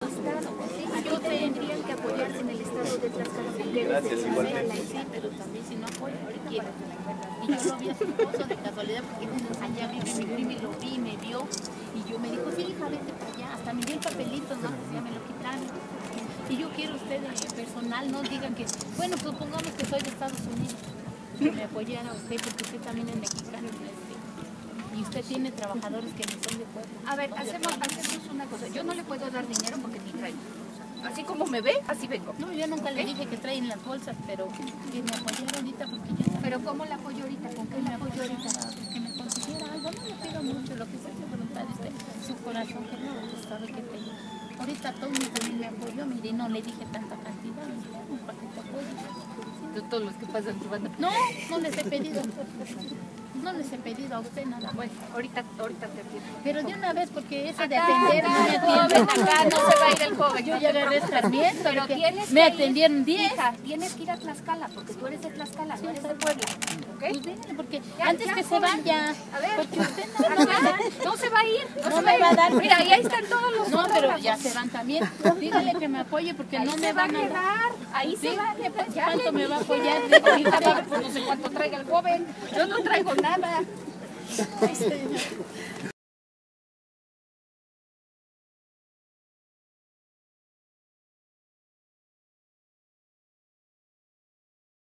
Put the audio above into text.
Yo tendrían que apoyarse en el estado de Tlaxcala. Gracias, igualmente. Sí, pero también si no apoyan, ¿qué quieren? Y yo lo vi a su esposo de casualidad porque allá vive mi prima y lo vi, me vio y yo me dijo, sí, hija, vete para allá. Hasta me dio el papelito, ¿no? Que ya me lo quitaron. Y yo quiero ustedes personal, no digan que, bueno, supongamos que soy de Estados Unidos, que me apoyara a usted porque usted también es mexicano. Y usted tiene trabajadores que no son de pueblo. A ver, hacemos una cosa. Yo no le puedo dar dinero porque ni traigo. Así como me ve, así vengo. No, yo nunca le dije que traen las bolsas, pero que me apoyara ahorita porque yo no. Pero ¿cómo la apoyo ahorita? ¿Con qué Que me la apoyo apoyara ahorita? para que me consiguiera algo. No le pido mucho, lo que sea su voluntad, su corazón, que no, usted sabe que tengo. Ahorita Tony también me apoyó, mire, no le dije tanta cantidad, para que te apoye. Todos los que pasan tu banda. No, no les he pedido. No les he pedido a usted nada. Bueno, ahorita te pido. Pero de una vez, porque ese de Acá, atender no me joven, atienden. acá no se va a ir el joven. Yo ya agarré escarmiento, Pero que tienes me que ir, atendieron 10. Hija, tienes que ir a Tlaxcala, porque tú eres de Tlaxcala, no eres de Puebla. ¿Ok? Pues díganle, porque Ya, antes ya, que se joven. vaya, A ver, porque usted no me va a acá dar. no se va a ir. No me va a dar. Mira, y ahí están todos los No, pero fotógrafos. ya se van también. Dígale que me apoye porque Ahí no se me va a van a dar. quedar. Ahí Sí, se va a quedar. Ya ¿cuánto le me va a dije. apoyar? Ahorita va, pues no sé cuánto traiga el joven. Yo no traigo nada.